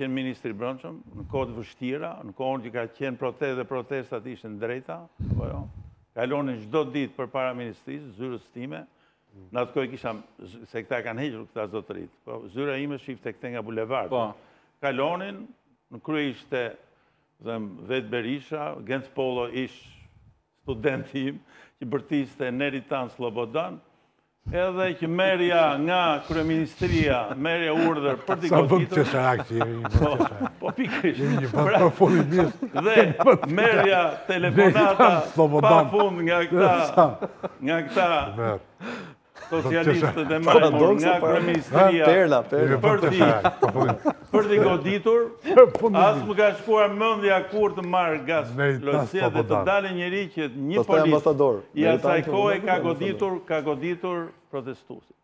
qenë ministri brendshëm, në kohët vështira, në kohën që ka qenë dhe protestat ishin drejta, apo jo? Kalonin çdo ditë përpara ministrisë, zyrës time. Në atë kohë kisha, se këta kanë hequr këta zotërit, po zyra ime shifte këte nga bulevardi. Kalonin, në krye ishte vetë Berisha, Genc Polo ish studenti im, që bërtiste Neritan Slobodan, edhe që merja nga kryeministria, merja urdhër për t'i goditur. Sa vënd që sharak që jemi. Po pikrish. Dhe merja telefonata pa fund nga këta socialistët e marmur, nga kryeministria, për t'i goditur, asë më ka shkuar mëndja kur të marrë gaz lojësia dhe të dalë njëri që një polis i asaj kohë ka goditur protestuesit.